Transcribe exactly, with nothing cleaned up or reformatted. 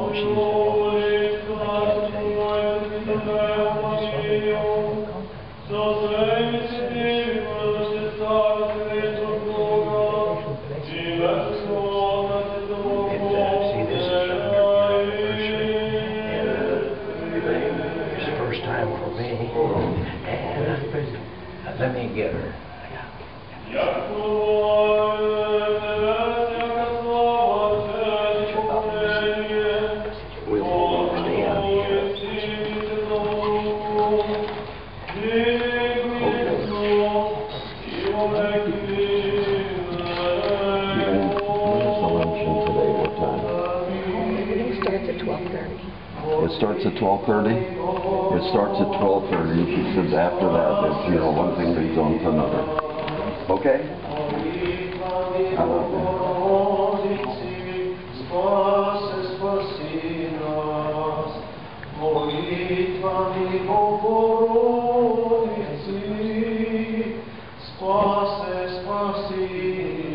Let me get her. We'll stay out here. It starts at twelve thirty. It starts at twelve thirty? It starts at twelve thirty. She says after that, it's, you know, one thing leads on to another. Okay? I love you. Spase, spasi